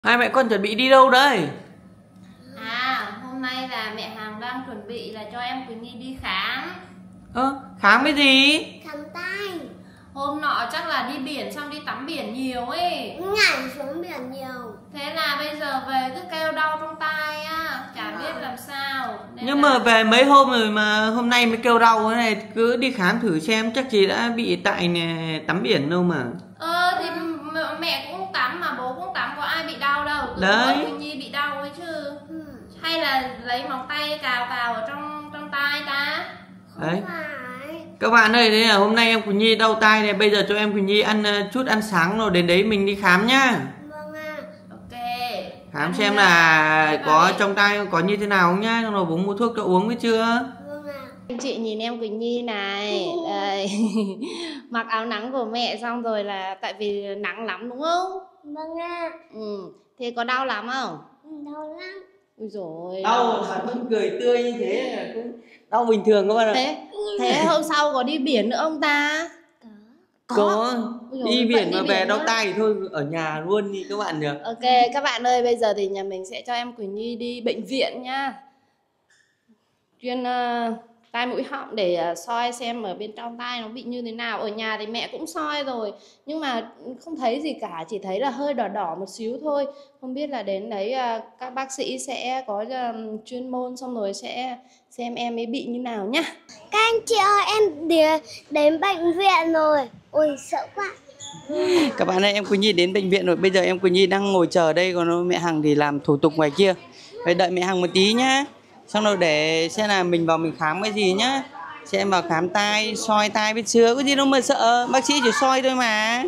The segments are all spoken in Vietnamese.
Hai mẹ con chuẩn bị đi đâu đây? Hôm nay là mẹ Hằng đang chuẩn bị là cho em Quỳnh Nhi đi khám. Khám cái gì? Khám tai. Hôm nọ chắc là đi biển xong đi tắm biển nhiều ấy. Nhảy xuống biển nhiều. Thế là bây giờ về cứ kêu đau trong tai á, chả biết làm sao. Nhưng mà về mấy hôm rồi mà hôm nay mới kêu đau thế này, cứ đi khám thử xem, chắc chị đã bị tại tắm biển đâu mà. Thì mẹ cũng tắm mà bố cũng tắm, có ai bị đau đâu. Đấy. Quỳnh Nhi bị đau ấy chứ. Hay là lấy móng tay cào ở trong tai ta? Đấy. Các bạn ơi, đấy là hôm nay em Quỳnh Nhi đau tai này, bây giờ cho em Quỳnh Nhi ăn chút ăn sáng rồi đến đấy mình đi khám nhá. Vâng ạ. Ok. Khám xem là có trong tai có như thế nào không nhá, xong rồi bố mua thuốc cho uống biết chưa? Vâng ạ. Anh chị nhìn em Quỳnh Nhi này, đây. Mặc áo nắng của mẹ xong rồi là tại vì nắng lắm đúng không? Vâng ạ. Thế có đau lắm không? Đau lắm. Ui dồi. Đau mà vẫn cười tươi như thế là cũng đau bình thường các bạn ạ. Thế hôm sau có đi biển nữa không ta? Có. Đi biển mà về đau nữa. tai thì thôi ở nhà luôn đi các bạn nhỉ. Ok các bạn ơi, bây giờ thì nhà mình sẽ cho em Quỳnh Nhi đi bệnh viện nha. Chuyên tai mũi họng để soi xem ở bên trong tai nó bị như thế nào. Ở nhà thì mẹ cũng soi rồi nhưng mà không thấy gì cả, chỉ thấy là hơi đỏ đỏ một xíu thôi. Không biết là đến đấy các bác sĩ sẽ có chuyên môn xong rồi sẽ xem em ấy bị như nào nhá. Các anh chị ơi, em đến bệnh viện rồi. Ôi sợ quá. Các bạn ơi, em Quỳnh Nhi đến bệnh viện rồi. Bây giờ em Quỳnh Nhi đang ngồi chờ đây, còn mẹ Hằng thì làm thủ tục ngoài kia. Phải đợi mẹ Hằng một tí nhá. Xong rồi để xem là mình vào mình khám cái gì nhá. Xem vào khám tai, soi tai biết chưa, có gì đâu mà sợ, bác sĩ chỉ soi thôi mà.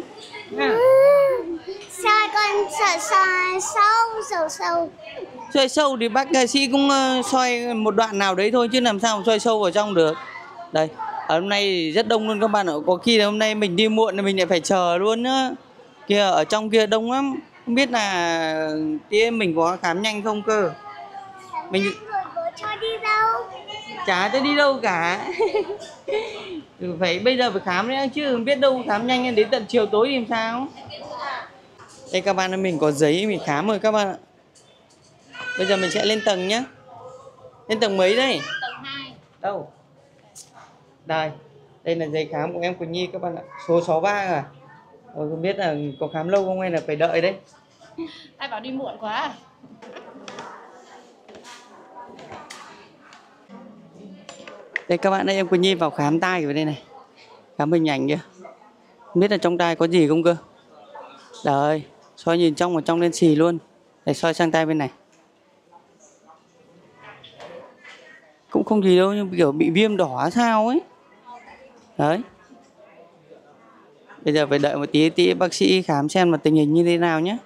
Sao con sợ sâu. Soi sâu thì bác sĩ cũng soi một đoạn nào đấy thôi chứ làm sao soi sâu vào trong được. Đây, ở hôm nay thì rất đông luôn các bạn ạ. Có khi là hôm nay mình đi muộn thì mình lại phải chờ luôn á. Kia ở trong kia đông lắm. Không biết là tí mình có khám nhanh không cơ. Mình Rồi bố cho đi đâu? chả cho đi đâu cả. Phải bây giờ phải khám đấy chứ không biết đâu khám nhanh đến tận chiều tối thì làm sao. Đây các bạn ơi, mình có giấy mình khám rồi các bạn ạ. Bây giờ mình sẽ lên tầng nhé. Lên tầng mấy đây? Tầng 2. Đâu? Đây. Đây là giấy khám của em Quỳnh Nhi các bạn ạ. Số 63 à? Không biết là có khám lâu không hay là phải đợi đấy. Ai bảo đi muộn quá. Đây các bạn ơi, em Quỳnh Nhi vào khám tai ở đây này. Khám hình ảnh kìa. Không biết là trong tai có gì không cơ. Đấy, soi nhìn trong, ở trong lên xì luôn. Để soi sang tai bên này. Cũng không gì đâu, nhưng kiểu bị viêm đỏ sao ấy. Đấy. Bây giờ phải đợi một tí bác sĩ khám xem là tình hình như thế nào nhé.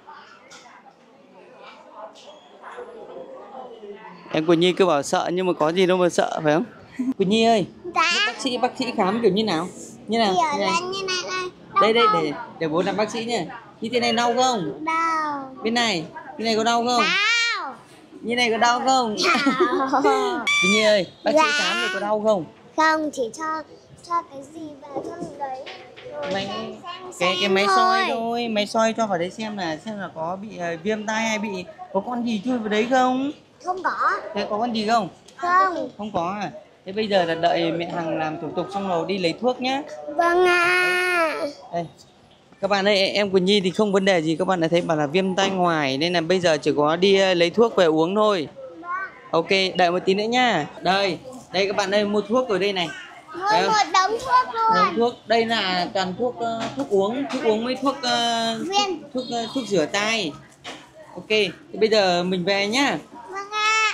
Em Quỳnh Nhi cứ bảo sợ nhưng mà có gì đâu mà sợ phải không? Quỳnh Nhi ơi, Dạ. bác sĩ khám kiểu như nào? Như nào? Kiểu là như này này. Đây để bố làm bác sĩ nhé. Như thế này đau không? Đau. Bên này có đau không? Đau. Như này có đau không? Quỳnh Nhi ơi, bác sĩ khám thì có đau không? Không, chỉ cho cái gì vào trong đấy. Mày cái máy soi thôi, máy soi cho vào đấy xem là có bị viêm tai hay bị có con gì chui vào đấy không? Không có. Thế có con gì không? Không. Không có à? Thế bây giờ là đợi mẹ Hằng làm thủ tục xong rồi đi lấy thuốc nhé. Vâng ạ. Đây. Các bạn ơi, em Quỳnh Nhi thì không vấn đề gì, các bạn đã thấy bảo là viêm tai ngoài nên là bây giờ chỉ có đi lấy thuốc về uống thôi. Ok, đợi một tí nữa nhá. Đây các bạn ơi, mua thuốc ở đây này. Mua một đống thuốc luôn. Đống thuốc, đây là toàn thuốc uống với thuốc rửa tai. Ok, thì bây giờ mình về nhá. Vâng ạ.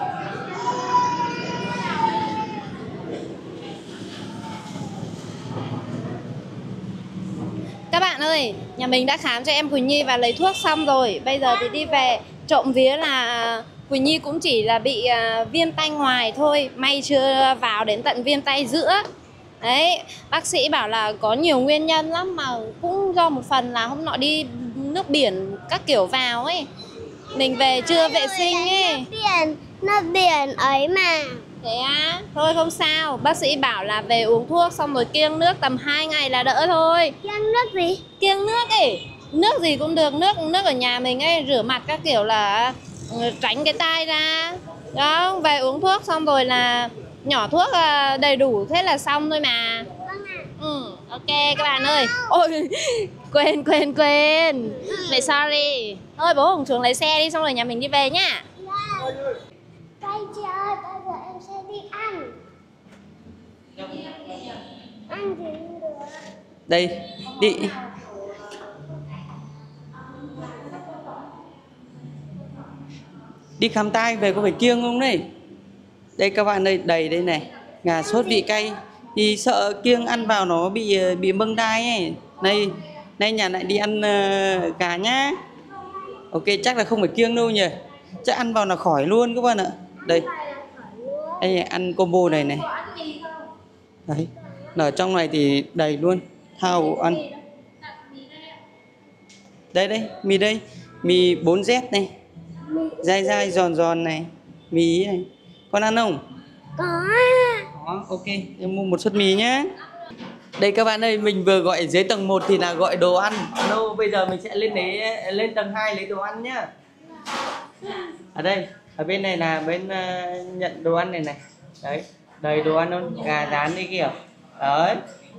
Các bạn ơi, nhà mình đã khám cho em Quỳnh Nhi và lấy thuốc xong rồi. Bây giờ thì đi về, trộm vía là Quỳnh Nhi cũng chỉ là bị viêm tai ngoài thôi. May chưa vào đến tận viêm tai giữa. Đấy, bác sĩ bảo là có nhiều nguyên nhân lắm, mà cũng do một phần là hôm nọ đi nước biển các kiểu vào ấy. Mình về chưa vệ sinh ấy. Nó biển ấy mà. Thế á? Thôi không sao, bác sĩ bảo là về uống thuốc xong rồi kiêng nước tầm 2 ngày là đỡ thôi. Kiêng nước gì? Kiêng nước ấy. nước gì cũng được, nước ở nhà mình ấy, rửa mặt các kiểu là tránh cái tai ra. Đó, về uống thuốc xong rồi là nhỏ thuốc đầy đủ, thế là xong thôi mà. Ok các bạn ơi. Ôi, quên. Mẹ sorry. Thôi bố Hùng xuống lấy xe đi, xong rồi nhà mình đi về nhá. Đây chị ơi, bây giờ em sẽ đi ăn. Ăn gì cũng được. Đây, đi. Đi khám tai về có phải kiêng không đấy? Đây các bạn ơi, đầy đây này. Gà sốt vị cay. Thì sợ kiêng ăn vào nó bị mâng tai ấy. Nay nhà lại đi ăn gà nhá. Ok, chắc là không phải kiêng đâu nhỉ. Chắc ăn vào là khỏi luôn các bạn ạ. Đây. Đây ăn combo này này. Đấy. Ở trong này thì đầy luôn. Thao ăn. Đây, mì đây. Mì 4Z này. Dai giòn này. Mì này. Con ăn không? Có. Đó, ok. Em mua một suất mì nhé. Đây các bạn ơi, mình vừa gọi dưới tầng 1 thì là gọi đồ ăn. Bây giờ mình sẽ lên tầng 2 lấy đồ ăn nhá. Ở đây, ở bên này là bên nhận đồ ăn này này. Đấy, đầy đồ ăn luôn, gà rán đi kìa. Đấy.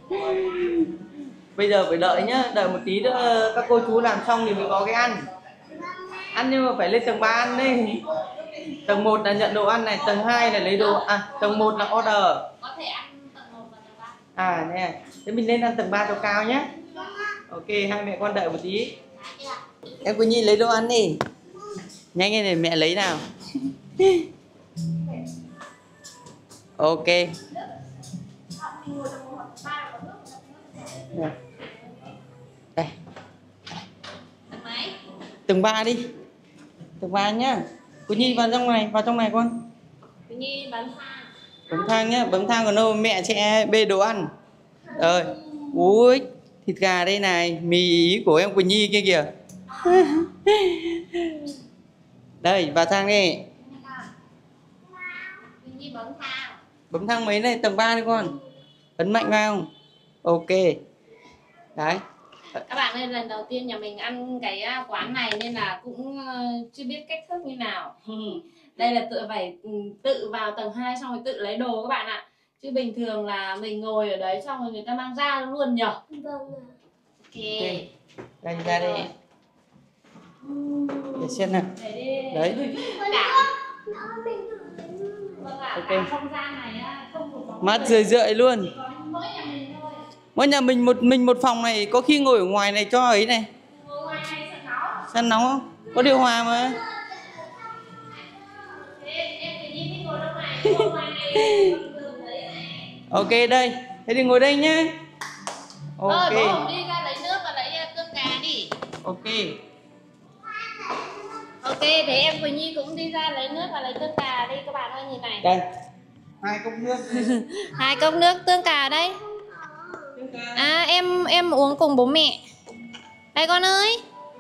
Bây giờ phải đợi nhá, đợi một tí nữa các cô chú làm xong thì mới có cái ăn. Ăn nhưng mà phải lên tầng 3 ăn đi. Tầng 1 là nhận đồ ăn này, tầng 2 là lấy đồ tầng 1 là order. Có thể ăn tầng 1 và tầng 3. Nè, thế mình lên ăn tầng 3 cho cao nhé. Ok, hai mẹ con đợi một tí. Em Quỳnh Nhi lấy đồ ăn đi. Nhanh lên để mẹ lấy nào. Ok. Đây. Tầng 3 đi. Tầng 3 nhá. Quỳnh Nhi vào trong này con. Quỳnh Nhi bấm thang. Bấm thang nhá, bấm thang còn đâu mẹ sẽ bê đồ ăn. Rồi. Ui, thịt gà đây này, mì ý của em Quỳnh Nhi kia kìa. Đây, vào thang đi. Quỳnh Nhi bấm thang. Bấm thang mấy này, tầng 3 đi con. Ấn mạnh vào. Ok. Đấy. Các bạn ơi, lần đầu tiên nhà mình ăn cái quán này nên là cũng chưa biết cách thức như nào. Đây là phải tự vào tầng 2 xong rồi tự lấy đồ các bạn ạ. Chứ bình thường là mình ngồi ở đấy xong rồi người ta mang ra luôn nhở. Vâng ạ. Ok. Đây ra đây. Để xem nào. Đấy. Vâng ạ, Ok. cả không gian này không một bóng Mát người. rượi luôn. Mỗi nhà mình thôi. Mỗi nhà mình một phòng này, có khi ngồi ở ngoài này cho ấy này. Ngồi ngoài này sợ nóng. Săn nóng không? Có điều hòa mà. Thế em tự nhiên đi ngồi đâu này, ngồi ngoài này giường đấy này. Ok đây. Thế thì ngồi đây nhé. Ok. Bố Hùng đi ra lấy nước và lấy cơm gà đi. Ok. Ok, thế em Quỳnh Nhi cũng đi ra lấy nước và lấy tương cà đi các bạn ơi, nhìn này. Đây. 2 cốc nước. 2 cốc nước tương cà đây. Em uống cùng bố mẹ. Đây con ơi.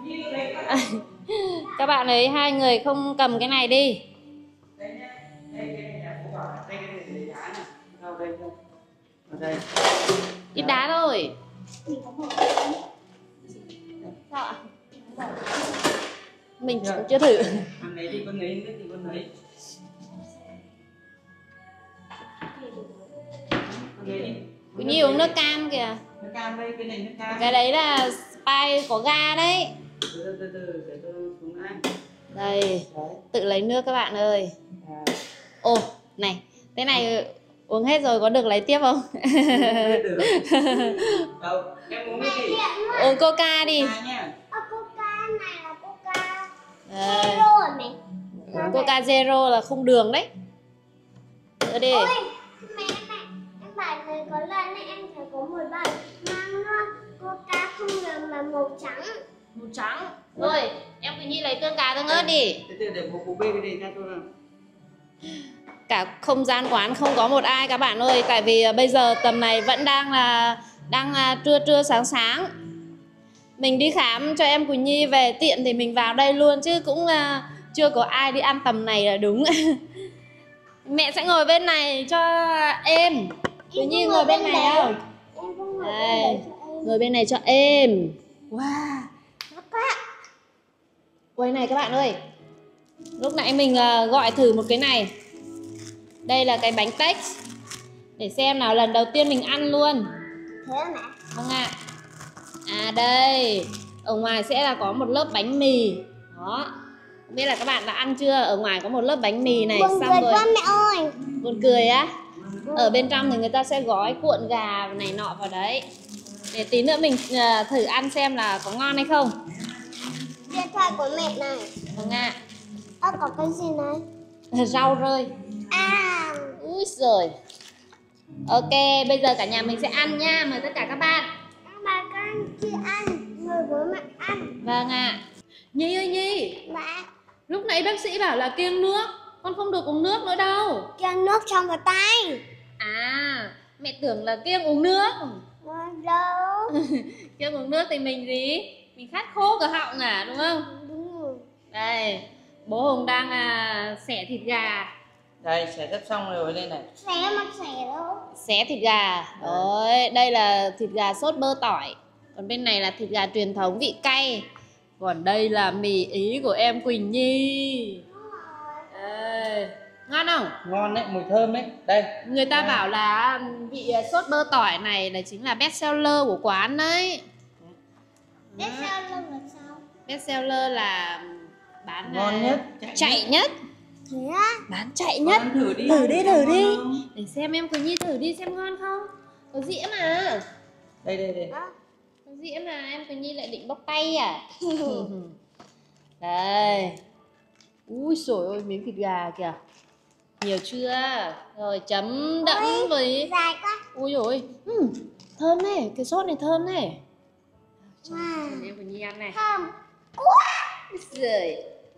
Các bạn ấy, hai người không cầm cái này đi. Ít đá thôi. Sao ạ? Mình chưa thử. Con lấy đi, con lấy nước thì con lấy. Con lấy đi. Quỳnh Nhi uống nước cam kìa. Nước cam đây, cái này nước cam. Cái đấy là Sprite có ga đấy. Từ để tôi xuống ăn. Đây, Đấy. tự lấy nước các bạn ơi. À. Ồ, này, thế này uống hết rồi có được lấy tiếp không? Đâu, em uống cái gì? Uống Coca đi. Coca nhá. Coca này là Coca Đây. Zero rồi mẹ. Coca Zero là không đường đấy. Đưa đi. Ôi, mẹ, em bảo này có lần ấy, em thấy có một bạn mang Coca không đường mà màu trắng. Màu trắng. Rồi, em Quỳnh Nhi lấy tương cà tương ớt đi. Để bố bê cái này ra thôi nào. Cả không gian quán không có một ai các bạn ơi, tại vì bây giờ tầm này vẫn đang trưa sáng. Mình đi khám cho em Quỳnh Nhi về tiện thì mình vào đây luôn chứ cũng chưa có ai đi ăn tầm này là đúng. Mẹ sẽ ngồi bên này cho em. Quỳnh Nhi ngồi bên này không? Em không ngồi Đây, bên đấy cho em. ngồi bên này cho em. Wow, Ôi này các bạn ơi, lúc nãy mình gọi thử một cái này. Đây là cái bánh tét. Để xem nào, lần đầu tiên mình ăn luôn. Thế hả mẹ? Vâng ạ. À đây, ở ngoài sẽ là có một lớp bánh mì. Đó. Không biết là các bạn đã ăn chưa? Ở ngoài có một lớp bánh mì này. Buồn Xong cười rồi quá mẹ ơi. buồn cười á. Ở bên trong thì người ta sẽ gói cuộn gà này nọ vào đấy. Để tí nữa mình thử ăn xem là có ngon hay không. Điện thoại của mẹ này. Vâng ạ. Có cái gì này? Rau rơi. À, Úi giời. Ok, bây giờ cả nhà mình sẽ ăn nha. Mời tất cả các bạn. bà con chưa ăn, người bố mẹ ăn. Vâng ạ. Nhi ơi Nhi, Mẹ, lúc nãy bác sĩ bảo là kiêng nước. Con không được uống nước nữa đâu. kiêng nước trong vào tay. À, mẹ tưởng là kiêng uống nước. Đâu? Kiêng uống nước thì mình gì? Mình khát khô cả họng à, đúng không? Đúng rồi. Đây, bố Hùng đang xẻ thịt gà. Đây, xẻ sắp xong rồi đây này. Xẻ mà xẻ đâu? Xé thịt gà. Rồi, đây là thịt gà sốt bơ tỏi. Còn bên này là thịt gà truyền thống vị cay. Còn đây là mì Ý của em Quỳnh Nhi. Đây. Ngon không? Ngon đấy, mùi thơm đấy. Đây. Người ta bảo là vị sốt bơ tỏi này là chính là best seller của quán đấy. Biết sao luôn là sao? Best seller là bán Ngon nhất, chạy nhất. Thế á? Bán chạy nhất. Con thử đi. Thử đi, thử đi. Ngon không? Để xem em Quỳnh Nhi thử đi xem ngon không. Có dĩa mà. Đây. Có dĩa mà em Quỳnh Nhi lại định bóc tay à. Đây. Ui xồi ôi, miếng thịt gà kìa. Nhiều chưa? Rồi chấm đẫm với. Dài quá. Ui dồi, thơm này, cái sốt này thơm này. Wow. Em Quỳnh Nhi ăn này. Thơm quá. Rồi.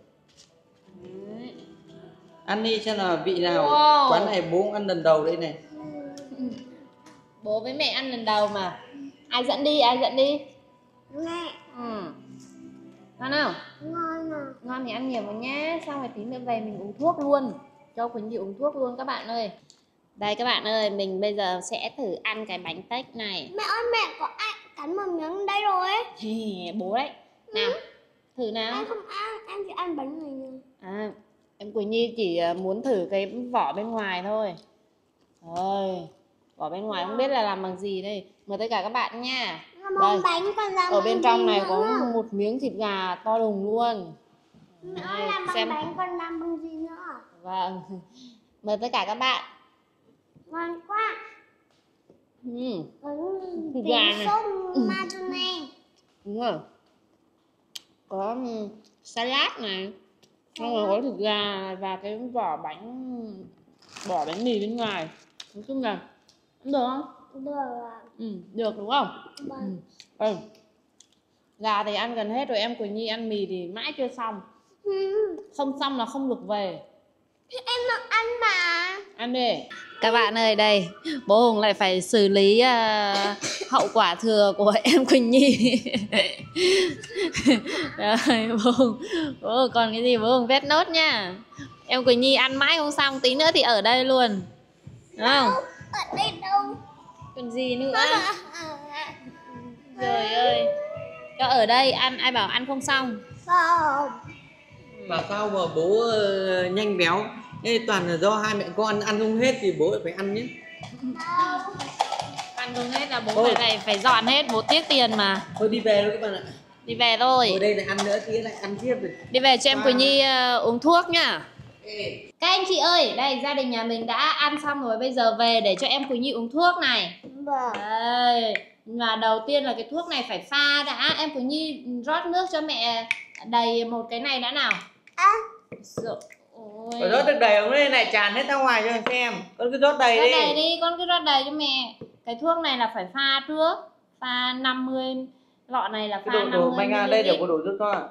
Ăn đi xem là vị nào. Wow. Quán này bố cũng ăn lần đầu đây này. Bố với mẹ ăn lần đầu mà. Ai dẫn đi, ai dẫn đi? Mẹ, Ngon không? ngon à. Ngon thì ăn nhiều vào nhá. Xong rồi tí nữa về mình uống thuốc luôn. Cho Quỳnh Nhi uống thuốc luôn các bạn ơi. Đây các bạn ơi, mình bây giờ sẽ thử ăn cái bánh tét này. Mẹ ơi, mẹ có ai cắn một miếng đây rồi ấy. Bố đấy. Nào, thử nào. Em không ăn, em chỉ ăn bánh này nè. À, em Quỳnh Nhi chỉ muốn thử cái vỏ bên ngoài thôi. Rồi, vỏ bên ngoài không biết là làm bằng gì đây. Mời tất cả các bạn nha. Đây, Bánh còn làm ở bên bằng trong gì này nữa? có một miếng thịt gà to đùng luôn. Mẹ Đây, ơi, làm bằng xem. bánh còn làm bằng gì nữa? Vâng, mời tất cả các bạn. Ngon quá. Có Thịt tí gà này. sốt margarine. Đúng rồi. Có salad này. Xong rồi có thịt gà và cái vỏ bánh mì bên ngoài. Nói chung là ăn được không? Được ạ. Được đúng không? Vâng. Gà thì ăn gần hết rồi, em Quỳnh Nhi ăn mì thì mãi chưa xong. Không xong là không được về. Thì em được ăn mà. Ăn đi. Các bạn ơi, đây bố Hùng lại phải xử lý hậu quả thừa của em Quỳnh Nhi. Rồi, bố Hùng còn cái gì bố Hùng vét nốt nha. Em Quỳnh Nhi ăn mãi không xong, tí nữa thì ở đây luôn, đúng không? Ở đây đâu? Còn gì nữa? Trời ơi, cho ở đây ăn, ai bảo ăn không xong? Không. Bảo sao mà bố nhanh béo. Thế toàn là do hai mẹ con ăn không hết thì bố lại phải ăn nhé. Ăn không hết là bố phải dọn hết, bố tiếc tiền mà. Thôi đi về thôi các bạn ạ. Đi về thôi. Ngồi đây lại ăn nữa tí lại ăn tiếp rồi. Đi về cho em Quỳnh Nhi uống thuốc nhá. Ê. Các anh chị ơi, đây gia đình nhà mình đã ăn xong rồi, bây giờ về để cho em Quỳnh Nhi uống thuốc này. Vâng. Đây, mà đầu tiên là cái thuốc này phải pha đã. Em Quỳnh Nhi rót nước cho mẹ đầy một cái này đã nào. Rồi. Phải rót được đầy ống lên này, tràn hết ra ngoài cho xem. Con cứ rót đầy Rót đi. đầy đi, con cứ rót đầy cho mẹ. Cái thuốc này là phải pha trước. Pha 50, lọ này là pha Cái 50 đồ manh ra đây để có đổ nước cho.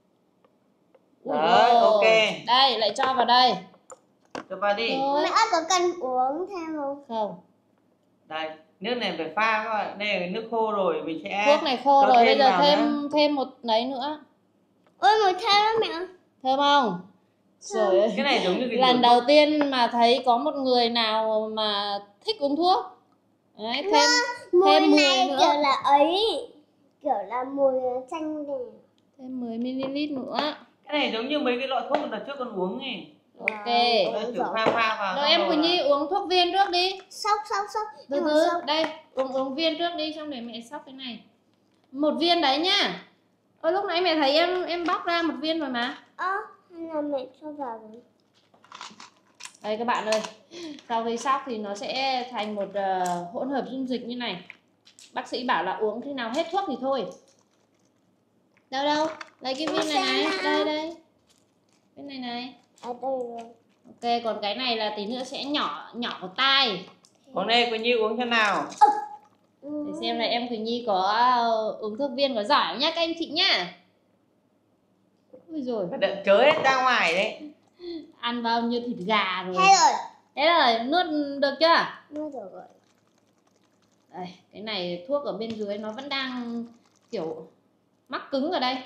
Đấy, ok. Đây, lại cho vào đây. Cho vào đi. Rồi. Mẹ ơi, có cần uống thêm không? Không. Đây, nước này phải pha các bạn. Đây là nước khô rồi, mình sẽ Thuốc này khô cho rồi, bây giờ vào thêm một đấy nữa. Ôi, mùi thơm lắm mẹ ơi. Thơm không? Trời ơi. cái này giống như cái Lần đầu tiên mà thấy có một người nào mà thích uống thuốc. Đấy, thêm Mùi mùi này nữa. kiểu là ấy. Kiểu là mùi chanh này. Thêm 10ml nữa. Cái này giống như mấy cái lọ thuốc mà đợt trước con uống ấy. Ok. Thử pha vào. Rồi em Quỳnh Nhi uống thuốc viên trước đi. Sốc. Từ từ, đây, uống viên trước đi, xong để mẹ sóc cái này. Một viên đấy nhá. Lúc nãy mẹ thấy em bóc ra một viên rồi mà. Hay là mẹ cho vào rồi. Đây các bạn ơi, sau khi sóc thì nó sẽ thành một hỗn hợp dung dịch như này. Bác sĩ bảo là uống khi nào hết thuốc thì thôi. Đâu, lấy cái viên này này, đây. Cái này này. Ở đây rồi. Ok, còn cái này là tí nữa sẽ nhỏ vào tai. Uống đây Quỳnh Nhi uống thế nào? Để xem là em Quỳnh Nhi có uống thuốc viên có giỏi không nhá các anh chị nhá. Ui rồi, Phải đợi chớ hết ra ngoài đấy. ăn bao nhiêu thịt gà rồi. Thế rồi. Thế rồi, nuốt được chưa? Nuốt được rồi. Đây, cái này thuốc ở bên dưới nó vẫn đang kiểu mắc cứng ở đây.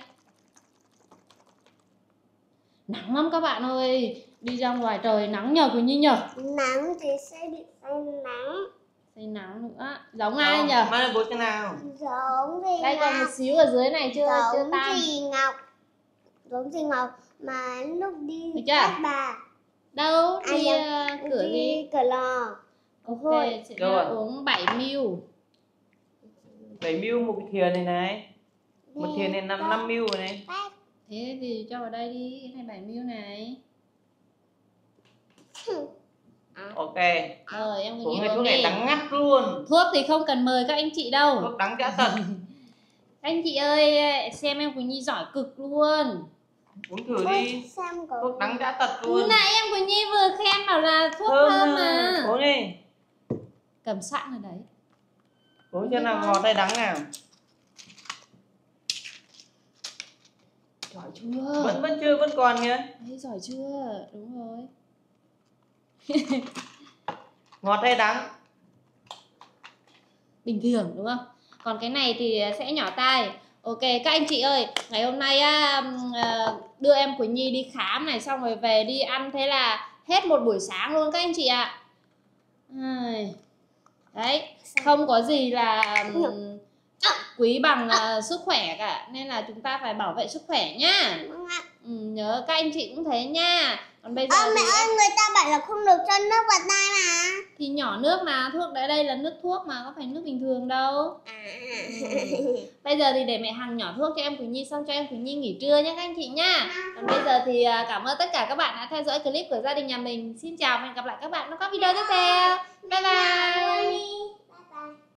Nắng lắm các bạn ơi. Đi ra ngoài trời nắng nhờ Quỳnh Nhi nhờ. Nắng thì sẽ bị say nắng. Say nắng nữa. Giống ai nhờ? Mai bố thế nào? Giống gì Đây còn một xíu ở dưới này chưa tan. Giống gì Ngọc mà lúc đi được chưa? bắt bà. Đâu? Đi cửa đi đi. cửa lò. Ok, sẽ uống 7ml. 7ml một cái thìa này này. Một thìa này 5ml rồi này. Thế thì cho vào đây đi, cái này 7ml này. Ok. Rồi em Uống cái uống thuốc này đi. đắng ngắt luôn. Thuốc thì không cần mời các anh chị đâu. Thuốc đắng chã tật. Các anh chị ơi, xem em Quỳnh Nhi giỏi cực luôn. Uống thử đi. Thuốc đắng chã tật luôn. Nãy em Quỳnh Nhi vừa khen bảo là thuốc thơm mà. Uống đi. Cầm sẵn ở đấy. Uống cho nào ngọt hay đắng nào. Giỏi chưa? Vẫn chưa, vẫn còn nhá. Đấy, giỏi chưa? Đúng rồi. Ngọt hay đắng? Bình thường đúng không? Còn cái này thì sẽ nhỏ tai. Ok các anh chị ơi, ngày hôm nay đưa em Quỳnh Nhi đi khám này, xong rồi về đi ăn, thế là hết một buổi sáng luôn các anh chị ạ. Đấy, không có gì là quý bằng sức khỏe cả, nên là chúng ta phải bảo vệ sức khỏe nhá. Nhớ các anh chị cũng thế nha. Còn bây giờ mẹ ơi, người ta bảo là không được cho nước vào tai mà. Thì nhỏ nước mà, thuốc đây là nước thuốc mà, có phải nước bình thường đâu. Bây giờ thì để mẹ Hằng nhỏ thuốc cho em Quỳnh Nhi, xong cho em Quỳnh Nhi nghỉ trưa nhé các anh chị nha. Còn bây giờ thì cảm ơn tất cả các bạn đã theo dõi clip của gia đình nhà mình. Xin chào và hẹn gặp lại các bạn trong các video tiếp theo. Bye bye.